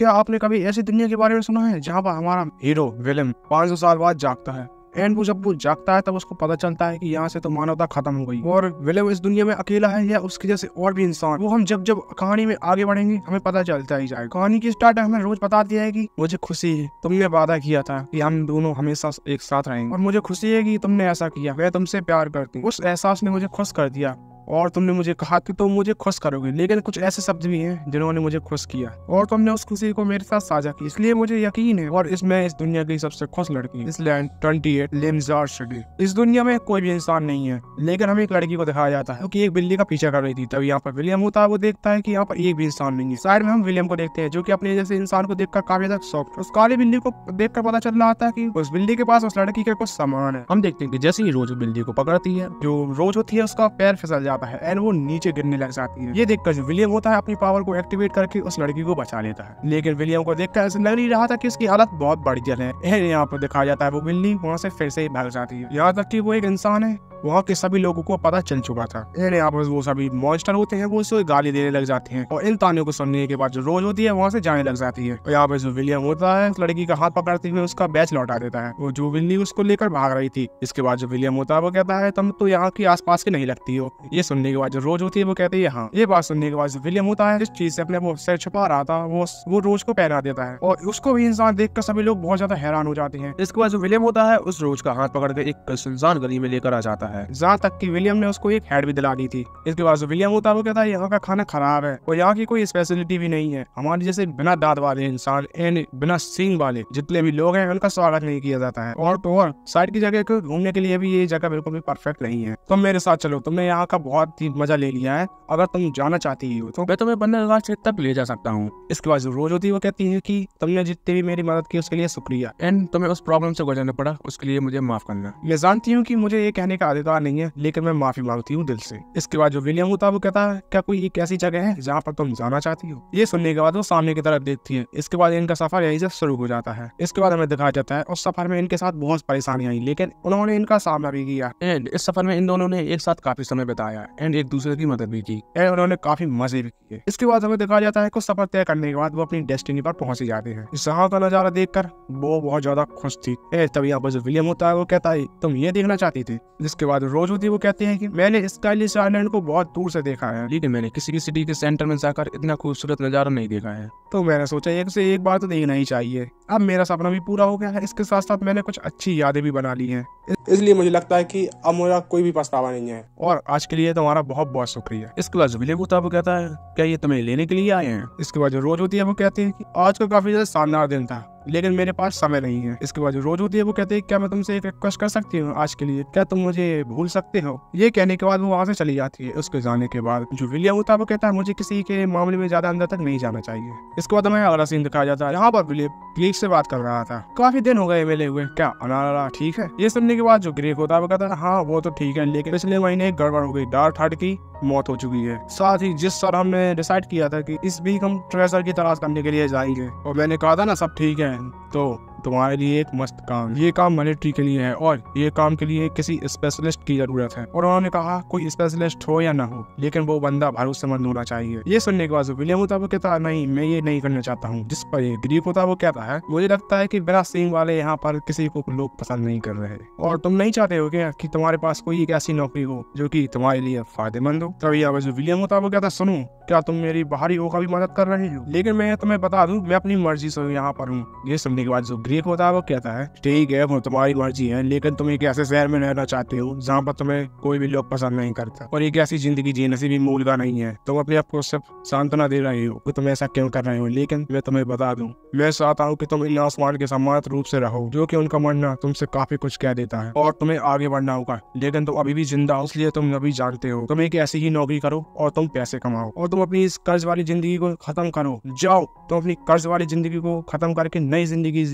क्या आपने कभी ऐसी दुनिया के बारे में सुना है जहाँ पर हमारा हीरो विलेन 500 साल बाद जागता है एंड वो जब वो जागता है तब उसको पता चलता है कि यहाँ से तो मानवता खत्म हो गई और विलेन इस दुनिया में अकेला है या उसके जैसे और भी इंसान। वो हम जब जब कहानी में आगे बढ़ेंगे हमें पता चलता ही जाएगा। कहानी की स्टार्ट हमें रोज बताती है कि मुझे खुशी है तुमने वादा किया था कि हम दोनों हमेशा एक साथ रहेंगे, और मुझे खुशी है कि तुमने ऐसा किया, मैं तुमसे प्यार करती हूँ। उस एहसास ने मुझे खुश कर दिया और तुमने मुझे कहा कि तुम मुझे खुश करोगे, लेकिन कुछ ऐसे शब्द भी हैं जिन्होंने मुझे खुश किया और तुमने उस खुशी को मेरे साथ साझा की, इसलिए मुझे यकीन है और इसमें इस दुनिया की सबसे खुश लड़की इस लैंड 28 लिम्जार शडी। इस दुनिया में कोई भी इंसान नहीं है, लेकिन हमें एक लड़की को दिखाया जाता है क्योंकि एक बिल्ली का पीछा कर रही थी। तब यहाँ पर विलियम होता है, वो देखता है कि यहाँ पर एक भी इंसान नहीं है। साइड में हम विलियम को देखते हैं जो कि अपने जैसे इंसान को देखकर काफी ज्यादा शॉक। उस काली बिल्ली को देखकर पता चल रहा था कि उस बिल्ली के पास उस लड़की के कुछ सामान है। हम देखते हैं कि जैसे ही रोज बिल्ली को पकड़ती है, जो रोज होती है उसका पैर फिसल जाता है एंड वो नीचे गिरने लग जाती है। ये देखकर जो विलियम होता है अपनी पावर को एक्टिवेट करके उस लड़की को बचा लेता है, लेकिन विलियम को देखकर ऐसा लग नहीं रहा था कि उसकी हालत बहुत बढ़िया है। यहाँ पर दिखाया जाता है वो बिल्ली वहाँ से फिर से भाग जाती है, यहाँ तक कि वो एक इंसान है वहाँ के सभी लोगों को पता चल चुका था। यहाँ पर वो सभी मॉन्स्टर होते हैं वो उसे गाली देने लग जाते हैं और इन तानों को सुनने के बाद जो रोज होती है वहाँ से जाने लग जाती है। और यहाँ पर जो विलियम होता है उस लड़की का हाथ पकड़ते हुए उसका बैच लौटा देता है, वो जो बिल्ली उसको लेकर भाग रही थी। इसके बाद जो विलियम होता है वो कहता है तुम तो यहाँ के आसपास के नहीं लगती हो। ये सुनने के बाद जो रोज होती है वो कहती है हाँ। ये बात सुनने के बाद जो विलियम होता है जिस चीज से अपने वो सिर छुपा रहा था वो रोज को पहना देता है और उसको भी इंसान देखकर सभी लोग बहुत ज्यादा हैरान हो जाते हैं। इसके बाद जो विलियम होता है उस रोज का हाथ पकड़ के एक सुनसान गली में लेकर आ जाता है, जहाँ तक कि विलियम ने उसको एक हेड भी दिला दी थी। इसके बाद जो विलियम होता है वो कहता है यहाँ का खाना खराब है और यहाँ की कोई स्पेशलिटी भी नहीं है, हमारे जैसे बिना दांत वाले इंसान एंड बिना सींग वाले जितने भी लोग हैं उनका स्वागत नहीं किया जाता है। और तो और साइड की जगह को घूमने के लिए भी ये जगह बिल्कुल भी परफेक्ट नहीं है। तुम मेरे साथ चलो, तुमने यहाँ का बहुत ही मजा ले लिया है, अगर तुम जाना चाहती हो तो मैं तुम्हें बंदरगाह से तक ले जा सकता हूँ। इसके बाद जो रोज होती है वो कहती है कि तुमने जितनी भी मेरी मदद की उसके लिए शुक्रिया एंड तुम्हें उस प्रॉब्लम से गुजरना पड़ा उसके लिए मुझे माफ करना। मैं जानती हूँ कि मुझे ये कहने का अधिकार नहीं है, लेकिन मैं माफी मांगती हूँ दिल से। इसके बाद जो विलियम होता है वो कहता है क्या कोई एक ऐसी जगह है जहाँ पर तुम जाना चाहती हो। ये सुनने के बाद वो सामने की तरफ देखती है। इसके बाद इनका सफर यहीं से शुरू हो जाता है। इसके बाद हमें दिखाया जाता है उस सफर में इनके साथ बहुत परेशानियां आई, लेकिन उन्होंने इनका सामना भी किया एंड इस सफर में इन दोनों ने एक साथ काफी समय बिताया एंड एक दूसरे की मदद भी की एंड उन्होंने काफी मजे भी किए। इसके बाद हमें दिखाया जाता है कुछ सफर तय करने के बाद वो अपनी डेस्टिनी पर पहुंच जाते हैं। जहाँ का नजारा देखकर वो बहुत ज्यादा खुश थी। तभी यहाँ पर जो विलियम होता है वो कहता है तुम ये देखना चाहती थी। जिसके बाद रोज होती है वो कहती है कि मैंने स्काईलिश आइलैंड को बहुत दूर से देखा है, लेकिन मैंने किसी भी सिटी के सेंटर में जाकर इतना खूबसूरत नजारा नहीं देखा है, तो मैंने सोचा एक से एक बार तो देखना ही चाहिए। अब मेरा सपना भी पूरा हो गया है, इसके साथ साथ मैंने कुछ अच्छी यादें भी बना ली हैं, इसलिए मुझे लगता है कि अब मेरा कोई भी पछतावा नहीं है और आज के लिए तुम्हारा बहुत बहुत शुक्रिया। इसके बाद विलियम होता है वो कहता है क्या ये तुम्हें लेने के लिए आए हैं। इसके बाद जो रोज होती है वो कहती है कि आज का काफी ज्यादा शानदार दिन था, लेकिन मेरे पास समय नहीं है। इसके बाद जो रोज होती है वो कहते हैं क्या मैं तुमसे एक रिक्वेस्ट कर सकती हूँ आज के लिए, क्या तुम मुझे भूल सकते हो। ये कहने के बाद वो वहाँ से चली जाती है। उसके जाने के बाद जो विलियम होता है वो कहता है मुझे किसी के मामले में ज्यादा अंदर तक नहीं जाना चाहिए। इसके बाद हमें अगला सीन दिखाया जाता है। यहाँ पर विलियम ग्रीक से बात कर रहा था, काफी दिन हो गए मिले हुए, क्या अनारा ठीक है। ये सुनने के बाद जो ग्रीक होता है वो कहता है हाँ वो तो ठीक है, लेकिन पिछले महीने एक गड़बड़ हो गई, डार्क हार्ट की मौत हो चुकी है। साथ ही जिस सर हमने डिसाइड किया था कि इस वीक हम ट्रेजर की तलाश करने के लिए जाएंगे और मैंने कहा था ना सब ठीक है, तो तुम्हारे लिए एक मस्त काम, ये काम मिलिट्री के लिए है और ये काम के लिए किसी स्पेशलिस्ट की जरूरत है। और उन्होंने कहा कोई स्पेशलिस्ट हो या ना हो, लेकिन वो बंदा भरोसेमंद होना चाहिए। ये सुनने के बाद विलियम होता है वो कहता है नहीं मैं ये नहीं करना चाहता हूँ। जिस पर ये ग्रीक होता है वो कहता है मुझे लगता है कि बिना सींग वाले यहाँ पर किसी को लोग पसंद नहीं कर रहे और तुम नहीं चाहते हो क्या कि तुम्हारे पास कोई एक ऐसी नौकरी हो जो कि तुम्हारे लिए फायदेमंद हो। तभी यहाँ पर जो विलियम होता है वो कहता है सुनो क्या तुम मेरी बाहरी हो का भी मदद कर रहे हो, लेकिन मैं तुम्हें बता दूं मैं अपनी मर्जी से यहाँ पर हूँ। ये सुनने के बाद जो ग्रीक होता है वो कहता है ठीक है वो तुम्हारी मर्जी है, लेकिन तुम एक ऐसे शहर में रहना चाहते हो जहाँ पर तुम्हें कोई भी लोग पसंद नहीं करता और एक ऐसी जिंदगी जीने से भी मूल का नहीं है। तुम अपने आप को सिर्फ सांत्वना दे रहे हो कि तुम ऐसा क्यों कर रहे हो, लेकिन मैं तुम्हें बता दूं मैं चाहता हूँ कि तुम इन आसमान के सम्मानित रूप से रहो, जो कि उनका मरना तुमसे काफी कुछ कह देता है और तुम्हें आगे बढ़ना होगा, लेकिन तुम अभी भी जिंदा हो इसलिए तुम अभी जानते हो। तुम एक ऐसी ही नौकरी करो और तुम पैसे कमाओ और तुम अपनी इस कर्ज वाली जिंदगी को खत्म करो। जाओ तुम अपनी कर्ज वाली जिंदगी को खत्म करके नई जिंदगी जियो।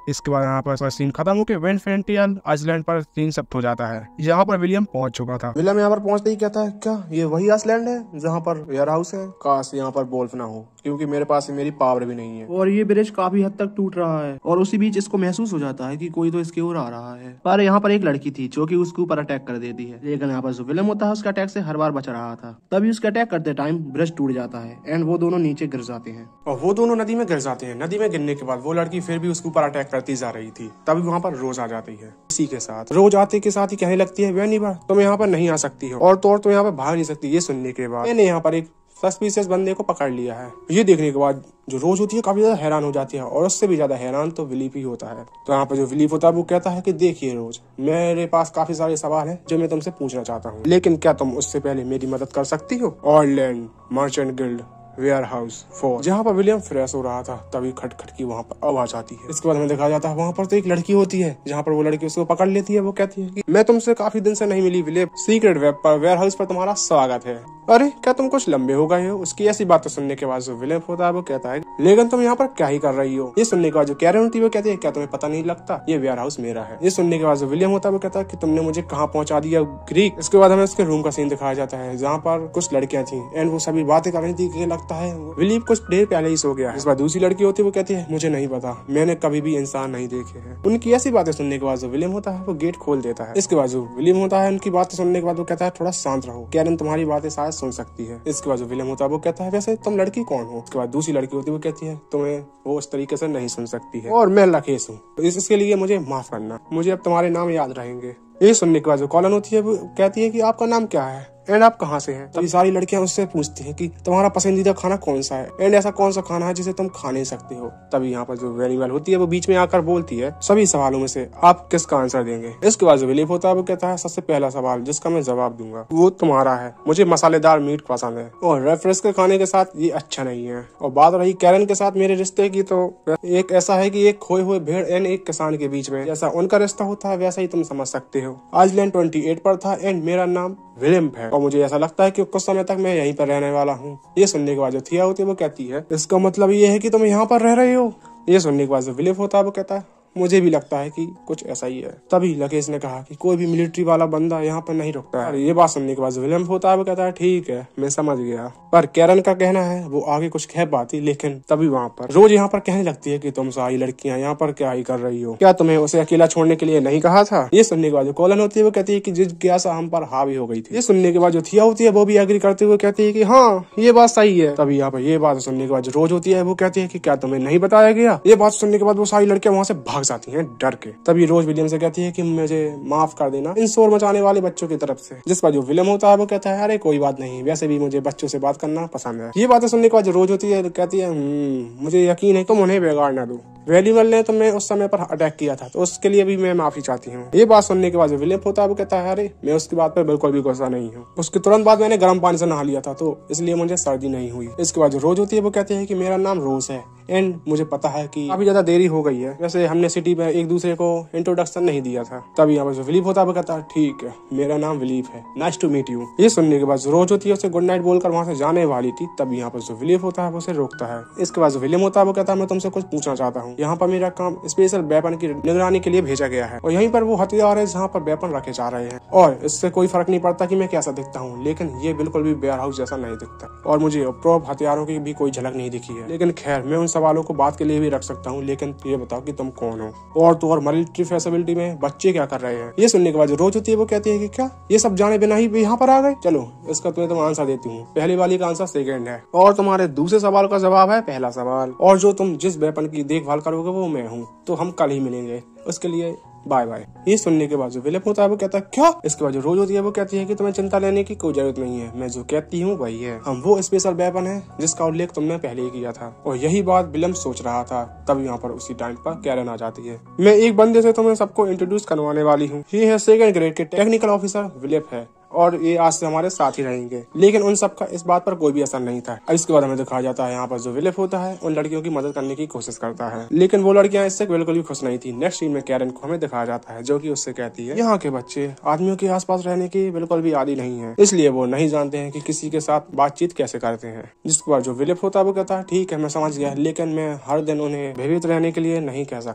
इसके बाद यहाँ पर सीन खत्म होकर वेनफेंटियल आइसलैंड पर सीन शिफ्ट हो जाता है। यहाँ पर विलियम पहुंच चुका था। विलियम यहाँ पर पहुंचते ही कहता है, क्या ये वही आइसलैंड है जहाँ पर वेयर हाउस है? काश यहाँ पर वोल्फ ना हो, क्योंकि मेरे पास मेरी पावर भी नहीं है। और ये ब्रिज काफी हद तक टूट रहा है और उसी बीच इसको महसूस हो जाता है कि कोई तो इसके ओर आ रहा है। पर यहाँ पर एक लड़की थी जो कि उसके ऊपर अटैक कर देती है, लेकिन यहाँ पर जो विलियम होता है उसका अटैक से हर बार बच रहा था। तभी उसका अटैक करते टाइम ब्रिज टूट जाता है एंड वो दोनों नीचे गिर जाते हैं और वो दोनों नदी में गिर जाते हैं। नदी में गिरने के बाद वो लड़की फिर भी उसके ऊपर अटैक करती जा रही थी। तभी वहाँ पर रोज आ जाती है। इसी के साथ रोज आते के साथ ही कहने लगती है, वेनिवर तुम यहाँ पर नहीं आ सकती हो और तो यहाँ पर भाग नहीं सकती। ये सुनने के बाद मैंने यहाँ पर एक सस्पिशियस बंदे को पकड़ लिया है। ये देखने के बाद जो रोज होती है काफी ज्यादा हैरान हो जाती है और उससे भी ज्यादा हैरान तो विलीप ही होता है। तो यहाँ पर जो विलीप होता है वो कहता है कि देखिए रोज, मेरे पास काफी सारे सवाल हैं जो मैं तुमसे पूछना चाहता हूँ, लेकिन क्या तुम उससे पहले मेरी मदद कर सकती हो? Orland merchant guild warehouse 4। जहाँ पर विलियम फ्रेश हो रहा था तभी खटखट की वहाँ पर आवाज आती है। इसके बाद हमें दिखाया जाता है वहाँ पर तो एक लड़की होती है, जहाँ पर वो लड़की उसको पकड़ लेती है। वो कहती है कि मैं तुमसे काफी दिन से नहीं मिली विलियम, सीक्रेट वेब पर वेयर हाउस पर तुम्हारा स्वागत है। अरे क्या तुम कुछ लंबे हो गए हो? उसकी ऐसी बातें सुनने के बाद जो विलियम होता है वो कहता है, लेकिन तुम यहाँ पर क्या ही कर रही हो? ये सुनने के बाद जो कैरन होती है वो कहती है, क्या तुम्हें पता नहीं लगता ये वेयर हाउस मेरा है? ये सुनने के बाद जो विलियम होता है वो कहता है कि तुमने मुझे कहाँ पहुंचा दिया ग्रीक। इसके बाद हमें उसके रूम का सीन दिखाया जाता है जहाँ पर कुछ लड़कियां थी एंड वो सभी बातें कर रही थी कि लगता है विलियम कुछ देर पहले ही सो गया है। इस बार दूसरी लड़की होती है वो कहती है, मुझे नहीं पता, मैंने कभी भी इंसान नहीं देखे हैं। उनकी ऐसी बातें सुनने के बाद जो विलियम होता है वो गेट खोल देता है। इसके बाद जो विलियम होता है उनकी बातें सुनने के बाद वो कहता है, थोड़ा शांत रहो, कैरन तुम्हारी बातें शायद सुन सकती है। इसके बाद जो विलियम होता है वो कहता है, वैसे तुम लड़की कौन हो? उसके बाद दूसरी लड़की होती है वो कहती है, तुम्हें वो उस तरीके से नहीं सुन सकती है और मैं लखेस हूँ, तो इसके लिए मुझे माफ करना, मुझे अब तुम्हारे नाम याद रहेंगे। ये सुनने के बाद जो कॉलन होती है वो कहती है कि आपका नाम क्या है एंड आप कहाँ से हैं? तभी सारी लड़कियां उससे पूछती हैं कि तुम्हारा पसंदीदा खाना कौन सा है एंड ऐसा कौन सा खाना है जिसे तुम खा नहीं सकते हो। तभी यहाँ पर जो वेनिवल होती है वो बीच में आकर बोलती है, सभी सवालों में से आप किसका आंसर देंगे? इसके बाद जो विलीप होता है वो कहता है, सबसे पहला सवाल जिसका मैं जवाब दूंगा वो तुम्हारा है, मुझे मसालेदार मीट पसंद है और रेफ्रेश के खाने के साथ ये अच्छा नहीं है। और बात रही कैरन के साथ मेरे रिश्ते की, तो एक ऐसा है कि एक खोए हुए भेड़ एंड एक किसान के बीच में जैसा उनका रिश्ता होता है वैसा ही तुम समझ सकते हो। आइसलैंड 28 पर था एंड मेरा नाम विलियम है और मुझे ऐसा लगता है कि कुछ समय तक मैं यहीं पर रहने वाला हूँ। ये सुनने के बाद जो थिया होती है वो कहती है, इसका मतलब ये है कि तुम यहाँ पर रह रहे हो? ये सुनने के बाद जो विलियम होता है वो कहता है, मुझे भी लगता है कि कुछ ऐसा ही है। तभी लकेश ने कहा कि कोई भी मिलिट्री वाला बंदा यहाँ पर नहीं रुकता है। ये बात सुनने के बाद विलियम होता है वो कहता है, ठीक है मैं समझ गया। पर कैरन का कहना है वो आगे कुछ कह पाती, लेकिन तभी वहाँ पर रोज यहाँ पर कहने लगती है कि तुम सारी लड़कियां यहाँ पर क्या ही कर रही हो, क्या तुम्हें उसे अकेला छोड़ने के लिए नहीं कहा था? ये सुनने के बाद जो कॉलन होती है वो कहती है कि जिज्ञासा हम पर हावी हो गई थी। ये सुनने के बाद जो थिया होती है वो भी एग्री करते हुए कहती है कि हाँ ये बात सही है। तभी यहाँ पर ये बात सुनने के बाद जो रोज होती है वो कहती है कि क्या तुम्हें नहीं बताया गया? ये बात सुनने के बाद वो सारी लड़कियां वहाँ से भाग जाती हैं डर के। तभी रोज विलियम से कहती है कि मुझे माफ कर देना इन शोर मचाने वाले बच्चों की तरफ से। जिस पर जो विलियम होता है वो कहता है, अरे कोई बात नहीं, वैसे भी मुझे बच्चों से बात करना पसंद है। ये बातें सुनने के बाद जो रोज होती है कहती है, मुझे यकीन है तुम उन्हें बिगाड़ ना दो। वेलिवल ने तुम्हें उस समय पर अटैक किया था तो उसके लिए भी मैं माफी चाहती हूँ। ये बात सुनने के बाद जो विलियम होता है वो कहता है, अरे मैं उसकी बात पर बिल्कुल भी गुस्सा नहीं हूँ, उसके तुरंत बाद मैंने गर्म पानी से नहा लिया था तो इसलिए मुझे सर्दी नहीं हुई। इसके बाद जो रोज होती है वो कहती है कि मेरा नाम रोज है एंड मुझे पता है कि काफी ज्यादा देरी हो गई है, वैसे हमने सिटी में एक दूसरे को इंट्रोडक्शन नहीं दिया था। तभी यहाँ पर जो विलीप होता है वो कहता है, ठीक है मेरा नाम विलीप है, नाइस टू मीट यू। ये सुनने के बाद जो रोज होती है उसे गुड नाइट बोलकर वहाँ से जाने वाली थी, तभी यहाँ पर जो विलीप होता है वो उसे रोकता है। इसके बाद जो विलियम होता है वो कहता है, मैं तुमसे कुछ पूछना चाहता हूँ, यहाँ पर मेरा काम स्पेशल वेपन की निगरानी के लिए भेजा गया है और यहीं पर वो हथियार है जहाँ पर वेपन रखे जा रहे हैं और इससे कोई फर्क नहीं पड़ता कि मैं कैसा दिखता हूँ, लेकिन ये बिल्कुल भी वेयर हाउस जैसा नहीं दिखता और मुझे प्रोप हथियारों की भी कोई झलक नहीं दिखी है। लेकिन खैर मैं उन सवालों को बात के लिए भी रख सकता हूँ, लेकिन ये बताओ कि तुम कौन हो और तो और मिलिट्री फैसिलिटी में बच्चे क्या कर रहे हैं? ये सुनने के बाद जो रोज होती है वो कहती है कि क्या ये सब जाने बिना ही यहाँ पर आ गए? चलो इसका तुम्हें तुम आंसर देती हूँ। पहली वाली का आंसर सेकंड है और तुम्हारे दूसरे सवाल का जवाब है पहला सवाल, और जो तुम जिस वेपन की देखभाल करोगे वो मैं हूँ। तो हम कल ही मिलेंगे, उसके लिए बाय बाय। ये सुनने के बाद जो विलियम होता है वो कहता है, क्या? इसके बाद जो रोज होती है वो कहती है कि तुम्हें चिंता लेने की कोई जरूरत नहीं है, मैं जो कहती हूँ वही है, हम वो स्पेशल वेपन है जिसका उल्लेख तुमने पहले ही किया था। और यही बात विलियम सोच रहा था। तब यहाँ पर उसी टाइम पर कैरन आ जाती है। मैं एक बंदे से तुम्हें सबको इंट्रोड्यूस करवाने वाली हूँ, ये है सेकंड ग्रेड के टेक्निकल ऑफिसर विलियम है और ये आज से हमारे साथ ही रहेंगे। लेकिन उन सबका इस बात पर कोई भी असर नहीं था। इसके बाद हमें दिखाया जाता है यहाँ पर जो विलियम होता है उन लड़कियों की मदद करने की कोशिश करता है, लेकिन वो लड़कियां इससे बिल्कुल भी खुश नहीं थी। नेक्स्ट सीन में कैरन को हमें दिखाया जाता है जो कि उससे कहती है, यहाँ के बच्चे आदमियों के आसपास रहने की बिल्कुल भी आदी नहीं है, इसलिए वो नहीं जानते हैं कि किसी के साथ बातचीत कैसे करते हैं। जिसके बाद जो विलियम होता है वो कहता है, ठीक है मैं समझ गया, लेकिन मैं हर दिन उन्हें भयभीत रहने के लिए नहीं कह सकता।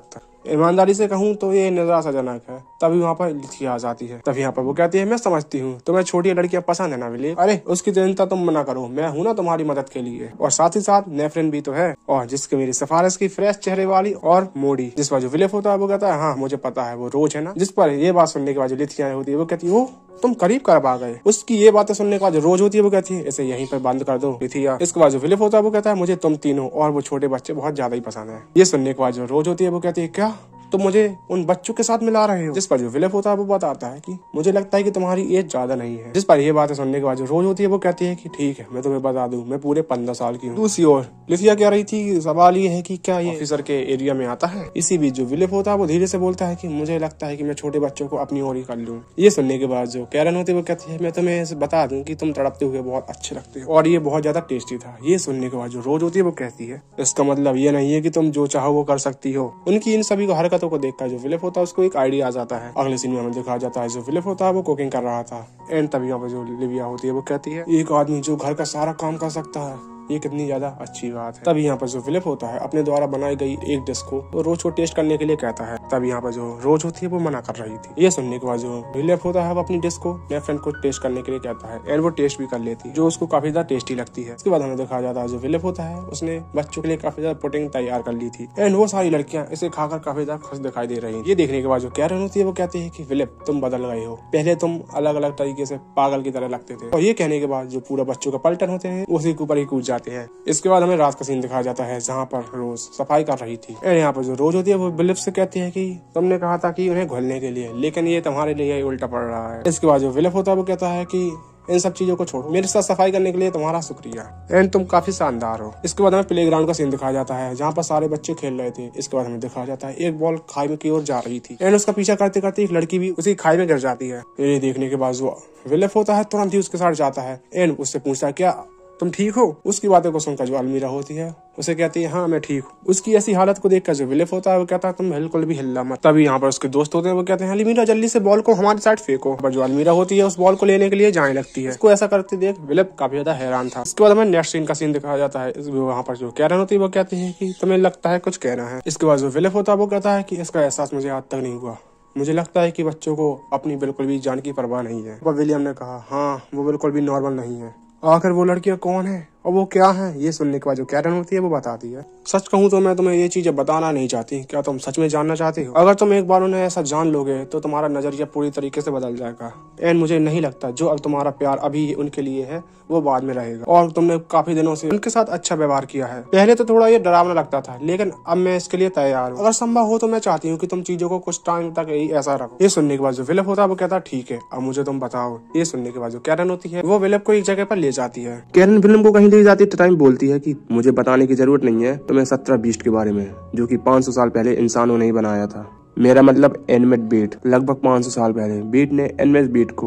ईमानदारी से कहूँ तो ये निराशाजनक है। तभी वहाँ पर लिथिया आ जाती है। तभी यहाँ पर वो कहती है, मैं समझती हूँ तुम्हें छोटी लड़कियां पसंद है ना विलियम, अरे उसकी चिंता तुम मना करो, मैं हूँ ना तुम्हारी मदद के लिए। और साथ ही साथ नेफ्रिन भी तो है, और जिसके मेरी सिफारिश की फ्रेश चेहरे वाली और मोड़ी। जिस पर जो विलियम होता है वो कहता है, हाँ मुझे पता है वो रोज है ना। जिस पर ये बात सुनने के बाद जो लिथिया होती है वो कहती है, वो तुम करीब कर आ गए। उसकी ये बातें सुनने के बाद जो रोज होती है वो कहती है, इसे यहीं पर बंद कर दो लिथिया। इसके बाद जो विलियम होता है वो कहता है, मुझे तुम तीनों और वो छोटे बच्चे बहुत ज्यादा ही पसंद है। ये सुनने के बाद जो रोज होती है वो कहती है, क्या तुम मुझे उन बच्चों के साथ मिला रहे हो? जिस पर जो विलियम होता है वो बताता है कि मुझे लगता है कि तुम्हारी एज ज्यादा नहीं है। जिस पर ये बातें सुनने के बाद जो रोज होती है वो कहती है कि ठीक है, मैं तुम्हें बता दूं, मैं पूरे 15 साल की हूँ। दूसरी ओर लिथिया कह रही थी, सवाल ये है कि क्या ये ऑफिसर के एरिया में आता है? इसी बीच जो विलियम होता है वो धीरे से बोलता है कि मुझे लगता है कि मैं छोटे बच्चों को अपनी ओर ही कर लूं। ये सुनने के बाद जो कैरन होती है वो कहती है, मैं तुम्हें बता दूं कि तुम तड़पते हुए बहुत अच्छे लगते हो और ये बहुत ज्यादा टेस्टी था। ये सुनने के बाद जो रोज होती है वो कहती है, इसका मतलब ये नहीं है कि तुम जो चाहो वो कर सकती हो। उनकी इन सभी हरकतों को देखकर जो विलियम होता है उसको एक आइडिया आ जाता है। अगले सीन में दिखाया जाता है जो विलियम होता है वो कुकिंग कर रहा था। एंड तभी यहाँ पर जो लिविया होती है वो कहती है, एक आदमी जो घर का सारा काम कर सकता है, ये कितनी ज्यादा अच्छी बात है। तभी यहाँ पर जो विलियम होता है अपने द्वारा बनाई गई एक डिश को वो रोज को टेस्ट करने के लिए कहता है। तभी यहाँ पर जो रोज होती है वो मना कर रही थी। ये सुनने के बाद जो विलियम होता है वो अपनी डिश को मेरे फ्रेंड को टेस्ट करने के लिए कहता है एंड वो टेस्ट भी कर लेती है, जो उसको काफी ज्यादा टेस्टी लगती है। इसके बाद हमें दिखाया जाता है जो विलियम होता है उसने बच्चों के लिए काफी ज्यादा पुडिंग तैयार कर ली थी एंड वो सारी लड़कियां इसे खाकर काफी ज्यादा खुश दिखाई दे रही है। ये देखने के बाद जो कैरन होती है वो कहती है कि विलियम तुम बदल गए हो, पहले तुम अलग अलग तरीके से पागल की तरह लगते थे। और ये कहने के बाद जो पूरा बच्चों का पलटन होते हैं उसी के ऊपर ही कूद जाते हैं। इसके बाद हमें रात का सीन दिखाया जाता है जहाँ पर रोज सफाई कर रही थी। यहाँ पर जो रोज होती है वो विलियम से कहती है कि तुमने कहा था कि उन्हें घुलने के लिए, लेकिन ये तुम्हारे लिए उल्टा पड़ रहा है। इसके बाद जो विलियम होता है वो कहता है कि इन सब चीजों को छोड़ो, मेरे साथ सफाई करने के लिए तुम्हारा शुक्रिया एंड तुम काफी शानदार हो। इसके बाद हमें प्लेग्राउंड का सीन दिखाया जाता है जहाँ पर सारे बच्चे खेल रहे थे। इसके बाद हमें दिखाया जाता है एक बॉल खाई में की ओर जा रही थी एंड उसका पीछा करते करते एक लड़की भी उसी खाई में गिर जाती है। ये देखने के बाद जो विलियम होता है तुरंत ही उसके साथ जाता है एंड उससे पूछता है, क्या तुम ठीक हो? उसकी बातें को सुनकर जो अलमीरा होती है उसे कहती है, हाँ मैं ठीक हूँ। उसकी ऐसी हालत को देखकर जो विलियम होता है वो कहता है, तुम बिल्कुल भी हिलना मत। तभी यहाँ पर उसके दोस्त होते हैं वो कहते हैं, अलमीरा जल्दी से बॉल को हमारी साइड फेंको। पर जो अलमीरा होती है उस बॉल को लेने के लिए जाने लगती है। उसको ऐसा करते देख विलियम काफी ज्यादा हैरान था। इसके बाद हमें नेक्स्ट सीन का सीन दिखाया जाता है। वहाँ पर जो कैरन होती है वो कहती है कि तुम्हें लगता है कुछ कहना है। इसके बाद जो विलियम होता है वो कहता है कि इसका एहसास मुझे आज तक नहीं हुआ, मुझे लगता है कि बच्चों को अपनी बिल्कुल भी जान की परवाह नहीं है। पर विलियम ने कहा, हाँ वो बिल्कुल भी नॉर्मल नहीं है। आखिर वो लड़कियां कौन है और वो क्या है? ये सुनने के बाद जो कैरन होती है वो बताती है, सच कहूँ तो मैं तुम्हें ये चीजें बताना नहीं चाहती। क्या तुम सच में जानना चाहती हो? अगर तुम एक बार उन्हें ऐसा जान लोगे तो तुम्हारा नजरिया पूरी तरीके से बदल जाएगा एंड मुझे नहीं लगता जो अब तुम्हारा प्यार अभी उनके लिए है वो बाद में रहेगा। और तुमने काफी दिनों से उनके साथ अच्छा व्यवहार किया है। पहले तो थोड़ा ये डरावना लगता था, लेकिन अब मैं इसके लिए तैयार हूँ। अगर संभव हो तो मैं चाहती हूँ कि तुम चीजों को कुछ टाइम तक यही ऐसा रखो। ये सुनने के बाद जो विलियम होता है वो कहता है, ठीक है अब मुझे तुम बताओ। ये सुनने के बाद जो कैरन होती है वो विलियम को एक जगह पर ले जाती है। कैरन विलियम को कहीं ले जाती टाइम बोलती है कि मुझे बताने की जरूरत नहीं है तुम्हें 17 बीस्ट के बारे में, जो कि 500 साल पहले इंसानों ने ही बनाया था। मेरा मतलब एनिमेट बीट। लगभग 500 साल पहले बीट ने एनिमेट बीट को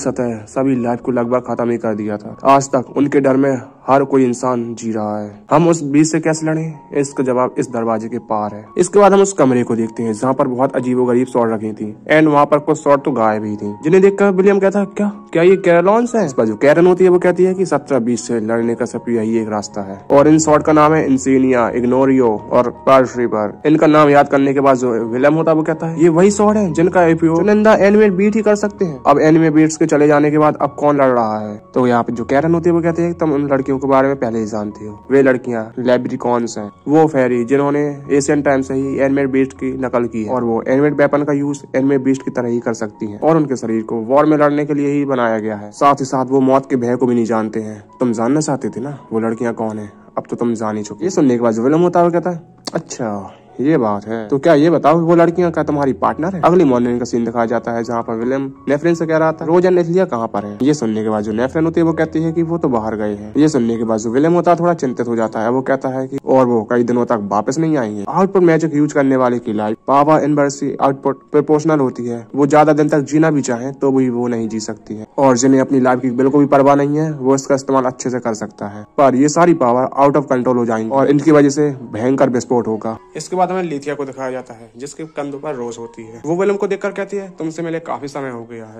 सभी लाइफ को लगभग खत्म ही कर दिया था। आज तक उनके डर में हर कोई इंसान जी रहा है। हम उस बीच से कैसे लड़ें? इसका जवाब इस दरवाजे के पार है। इसके बाद हम उस कमरे को देखते हैं जहाँ पर बहुत अजीबोगरीब शॉट रखी थी एंड वहाँ पर कुछ शॉट तो गायब ही थी, जिन्हें देखकर विलियम कहता है, क्या ये कैरोलॉन्स है? इस पर जो कैरन होती है वो कहती है कि 17-20 से लड़ने का सिर्फ यही एक रास्ता है और इन शॉट का नाम है इंसिनिया, इग्नोरियो और पर्स रिवर। इनका नाम याद करने के बाद जो विलियम होता है वो कहता है, ये वही शॉट है जिनका उपयोग चुनिंदा एनिमे बीट ही कर सकते हैं। अब एनिमे बीट्स के चले जाने के बाद अब कौन लड़ रहा है? तो यहाँ पे जो कैरन होती है वो कहती है, तुम उन लड़कियों के बारे में पहले ही जानती हो। वे लड़कियां लेब्रिकॉन्स हैं, वो फेरी जिन्होंने एशियन टाइम से ही एनिमेट बीस्ट की नकल की है और वो एनिमेट वेपन का यूज एनिमेट बीस्ट की तरह ही कर सकती हैं और उनके शरीर को वॉर में लड़ने के लिए ही बनाया गया है। साथ ही साथ वो मौत के भय को भी नहीं जानते हैं। तुम जानना चाहते थे ना वो लड़कियां कौन है? अब तो तुम जान ही चुके। ये सुनने के बाद विलियम होता है वो कहता है, अच्छा ये बात है, तो क्या ये बताओ वो लड़कियां क्या तुम्हारी पार्टनर है? अगली मॉर्निंग का सीन दिखाया जाता है जहाँ पर विलियम नेफ्रिन से कह रहा था, रोज एंड नेथलिया कहाँ पर है? ये सुनने के बाद जो नेफ्रिन होती है वो कहती है कि वो तो बाहर गए हैं। ये सुनने के बाद जो विलियम होता है थोड़ा चिंतित हो जाता है। वो कहता है कि और वो कई दिनों तक वापस नहीं आएंगे। आउटपुट मैजिक यूज करने वाले की life power inversely output proportional होती है। वो ज्यादा दिन तक जीना भी चाहे तो भी वो नहीं जी सकती है और जिन्हें अपनी लाइफ की बिल्कुल भी परवाह नहीं है वो इसका इस्तेमाल अच्छे से कर सकता है, पर ये सारी पावर आउट ऑफ कंट्रोल हो जाएंगी और इनकी वजह से भयंकर विस्फोट होगा। इसके बाद हमें लिथिया को दिखाया जाता है जिसके कंधों पर रोज होती है। वो विलियम को देखकर कहती है, तुमसे मिले काफी समय हो गया है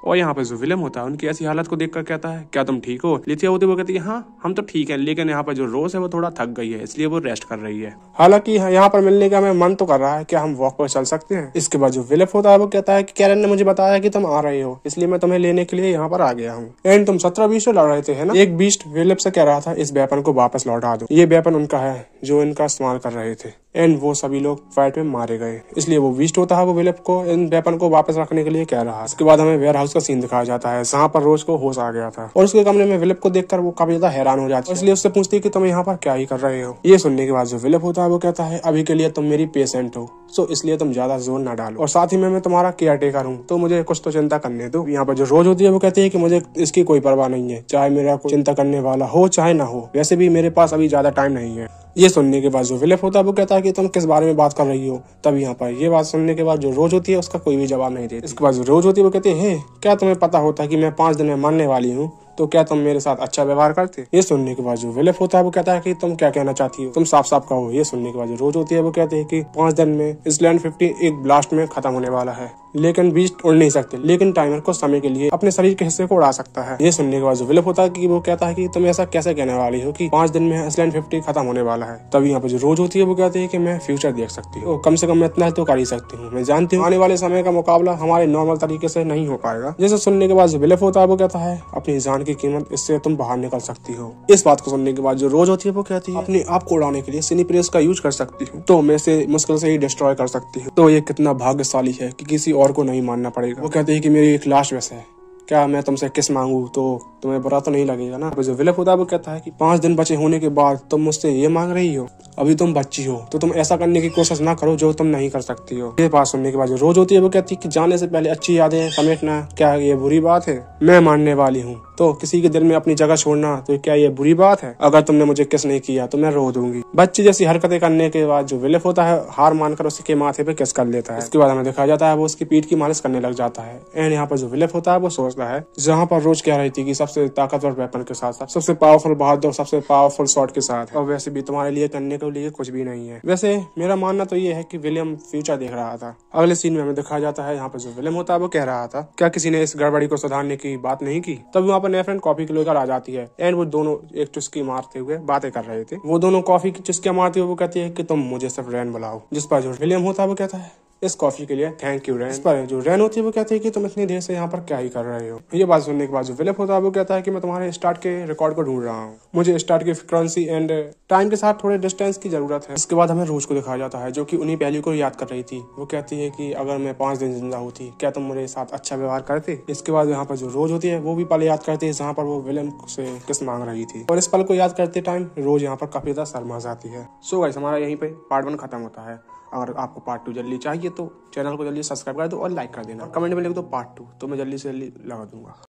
और यहाँ पे जो विलेम होता है उनकी ऐसी हालत को देखकर कहता है, क्या तुम ठीक हो? लिथिया होती वो कहती है, हाँ हम तो ठीक है, लेकिन यहाँ पर जो रोज है वो थोड़ा थक गई है, इसलिए वो रेस्ट कर रही है। हालांकि यहाँ पर मिलने का हमें मन तो कर रहा है, क्या हम वॉक पर चल सकते हैं? इसके बाद जो विलेम होता है वो कहता है कि कैरन ने मुझे बताया कि तुम आ रहे हो, इसलिए मैं तुम्हें लेने के लिए यहाँ पर आ गया हूँ। एंड तुम 17-20 लड़ रहे थे है ना? एक बीस्ट विलेम से कह रहा था इस वेपन को वापस लौटा दो, ये वेपन उनका है जो इनका इस्तेमाल कर रहे थे। एंड वो सभी लोग फाइट में मारे गए, इसलिए वो बीस्ट होता है वो विलेम को इन वेपन को वापस रखने के लिए कह रहा है। इसके बाद हमें वेयर हाउस का सीन दिखाया जाता है जहाँ पर रोज को होश आ गया था और उसके कमरे में विलेम को देखकर वो काफी ज्यादा हैरान हो जाती है, इसलिए उससे पूछती है कि तुम यहाँ पर क्या ही कर रहे हो। ये सुनने के बाद जो विलेम होता है वो कहता है, अभी के लिए तुम मेरी पेशेंट हो, सो इसलिए तुम ज्यादा जोर ना डालो, और साथ ही मैं तुम्हारा केयर टेकर हूँ, तो मुझे कुछ तो चिंता करने दो। यहाँ पर जो रोज होती है वो कहती है कि मुझे इसकी कोई परवाह नहीं है, चाहे मेरा कोई चिंता करने वाला हो चाहे ना हो, वैसे भी मेरे पास अभी ज्यादा टाइम नहीं है। ये सुनने के बाद जो विलेम होता है वो कहता है कि तुम किस बारे में बात कर रही हो। तब यहाँ पर ये बात सुनने के बाद जो रोज होती है उसका कोई भी जवाब नहीं देती। इसके बाद जो रोज होती है वो कहती है, क्या तुम्हें पता होता कि मैं 5 दिन में मरने वाली हूँ, तो क्या तुम मेरे साथ अच्छा व्यवहार करते? ये सुनने के बाद जो विलेम होता है वो कहता है कि तुम क्या कहना चाहती हो, तुम साफ साफ कहो। ये सुनने के बाद जो रोज होती है वो कहते हैं कि 5 दिन में इसलैंड 50 एक ब्लास्ट में खत्म होने वाला है, लेकिन बीस्ट उड़ नहीं सकते, लेकिन टाइमर कुछ समय के लिए अपने शरीर के हिस्से को उड़ा सकता है। ये सुनने के बाद जो विलेम होता है कि वो कहता है कि तुम ऐसा कैसे कहने वाली हो कि 5 दिन में आइसलैंड 50 खत्म होने वाला है। तभी यहाँ पर जो रोज होती है वो कहती है कि मैं फ्यूचर देख सकती हूँ, कम से कम मैं इतना तो कर ही सकती हूँ, मैं जानती हूँ आने वाले समय का मुकाबला हमारे नॉर्मल तरीके से नहीं हो पाएगा। जैसे सुनने के बाद जो विलेम होता है वो कहता है, अपनी जान की कीमत इससे तुम बाहर निकल सकती हो। इस बात को सुनने के बाद जो रोज होती है वो कहती है, अपने आप को उड़ाने के लिए सिनीप्रेस का यूज कर सकती हूँ, तो मैं इसे मुश्किल से ही डिस्ट्रॉय कर सकती हूँ। तो ये कितना भाग्यशाली है कि किसी और को नहीं मानना पड़ेगा। वो कहते हैं कि मेरी एक लाश वैसे है, क्या मैं तुमसे किस मांगू तो तुम्हें बुरा तो नहीं लगेगा ना? जो विलेम होता है वो कहता है कि 5 दिन बचे होने के बाद तुम मुझसे ये मांग रही हो, अभी तुम बच्ची हो, तो तुम ऐसा करने की कोशिश ना करो जो तुम नहीं कर सकती हो। ये बात सुनने के बाद जो रोज होती है वो कहती है कि जाने से पहले अच्छी यादें समेटना क्या ये बुरी बात है? मैं मानने वाली हूँ, तो किसी के दिल में अपनी जगह छोड़ना तो क्या ये बुरी बात है? अगर तुमने मुझे किस नहीं किया तो मैं रो दूंगी। बच्चे जैसी हरकतें करने के बाद जो विलेम होता है हार मानकर उसके माथे पे किस कर लेता है। इसके बाद हमें दिखाया जाता है वो उसकी पीठ की मालिश करने लग जाता है। एंड यहाँ पर जो विलेम होता है वो सोचता है, जहाँ पर रोज कह रही थी कि सबसे ताकतवर वेपन के साथ साथ सबसे पावरफुल बहादुर सबसे पावरफुल शॉट के साथ, और वैसे भी तुम्हारे लिए करने के लिए कुछ भी नहीं है। वैसे मेरा मानना तो ये है कि विलियम फ्यूचर देख रहा था। अगले सीन में हमें दिखाया जाता है यहाँ पर जो विलियम होता है वो कह रहा था, क्या किसी ने इस गड़बड़ी को सुधारने की बात नहीं की? तब वहाँ पर नया फ्रेंड कॉफी को लेकर आ जाती है एंड वो दोनों एक चुस्की मारते हुए बातें कर रहे थे। वो दोनों कॉफी की चुस्कियां मारते हुए वो कहती है कि तुम मुझे सिर्फ रैन बुलाओ। जिस पर जो विलियम होता है वो कहता है, इस कॉफी के लिए थैंक यू रैन। इस पर जो रैन होती है वो कहती है कि तुम इतनी देर से यहाँ पर क्या ही कर रहे हो। ये बात सुनने के बाद जो विलियम होता है वो कहता है कि मैं तुम्हारे स्टार्ट के रिकॉर्ड को ढूंढ रहा हूँ, मुझे स्टार्ट की फ्रीक्वेंसी एंड टाइम के साथ थोड़े डिस्टेंस की जरूरत है। इसके बाद हमें रोज को दिखाया जाता है जो कि उन्हीं पहलू को याद कर रही थी। वो कहती है कि अगर मैं 5 दिन जिंदा होती क्या तुम मेरे साथ अच्छा व्यवहार करते? इसके बाद यहाँ पर जो रोज होती है वो भी पल याद करती है जहाँ पर वो विलियम से किस मांग रही थी, और इस पल को याद करते टाइम रोज यहाँ पर काफी ज्यादा शर्मा जाती है। सो गाइस हमारा यहीं पे पार्ट 1 खत्म होता है। अगर आपको पार्ट 2 जल्दी चाहिए तो चैनल को जल्दी सब्सक्राइब कर दो और लाइक कर देना। कमेंट में लिख दो पार्ट 2 तो मैं जल्दी से जल्दी लगा दूंगा।